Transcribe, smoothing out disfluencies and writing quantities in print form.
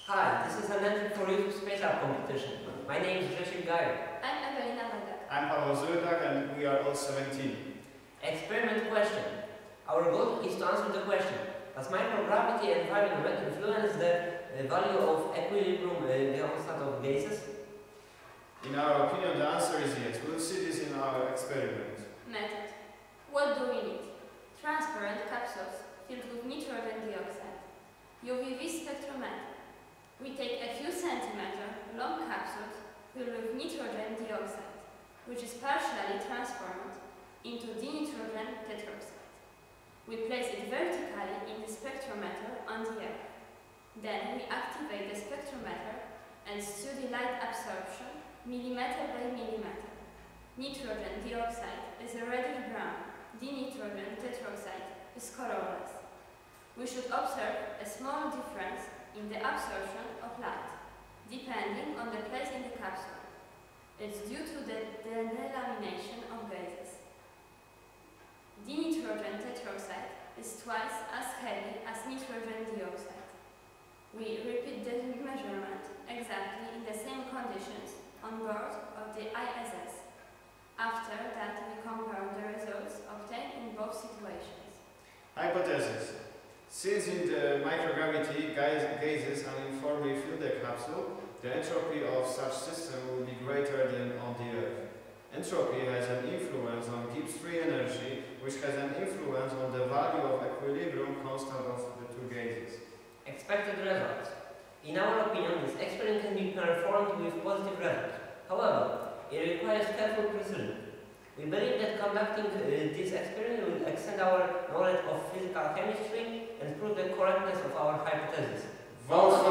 Hi, this is an entry for YouTube Space Art competition. My name is Grzesiek Gajoch. I'm Ewelina Badak. I'm Paweł Złydach and we are all 17. Experiment question. Our goal is to answer the question: does microgravity environment influence the value of equilibrium constant of gases? In our opinion, the answer is yes. We'll see this in our experiment. Method. What do we need? Transparent capsules filled with nitrogen dioxide. UV-VIS spectrometer. We take a few centimeter long capsules filled with nitrogen dioxide, which is partially transformed into Dinitrogen tetroxide. We place it vertically in the spectrometer on the air. Then we activate the spectrometer and study light absorption millimeter by millimeter. Nitrogen dioxide is a reddish-brown. Dinitrogen tetroxide is colorless. We should observe a small difference in the absorption of light, depending on the place in the capsule. It's due to the delamination of gases. Dinitrogen tetroxide is twice as heavy as nitrogen dioxide. We repeat the measurement exactly in the same conditions on board of the ISS. After that, we compare the results obtained in both situations. Hypothesis. Since in the microgravity gases uniformly fill the capsule, the entropy of such system will be greater than on the Earth. Entropy has an influence on Gibbs free energy, which has an influence on the value of equilibrium constant of the two gases. Expected results. In our opinion, this experiment can be performed with positive results. However, it requires careful precision. We believe that conducting this experiment will extend our knowledge of physical chemistry and prove the correctness of our hypothesis. Vote